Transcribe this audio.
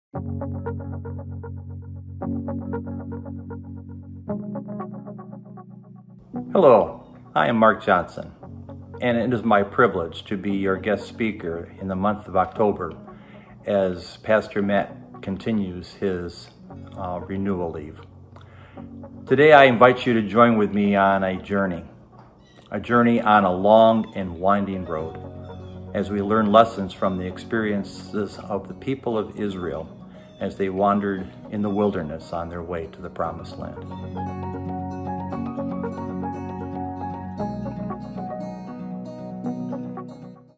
Hello, I am Mark Johnson, and it is my privilege to be your guest speaker in the month of October as Pastor Matt continues his renewal leave. Today I invite you to join with me on a journey on a long and winding road as we learn lessons from the experiences of the people of Israel as they wandered in the wilderness on their way to the Promised Land.